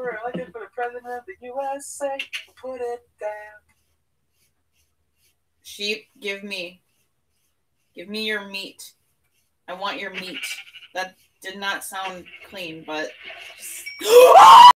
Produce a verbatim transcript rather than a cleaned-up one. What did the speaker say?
we're looking for the president of the U S A. Put it down. Sheep, give me. Give me your meat. I want your meat. That did not sound clean, but...